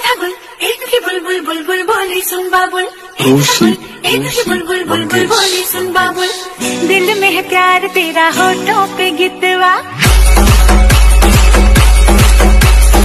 था गुल एक की बुलबुल बुलबुल बोली सुन बाबुल, एक था गुल एक की बुलबुल बुलबुल बोली सुन बाबुल। दिल में है प्यार तेरा होठों पे गितवा।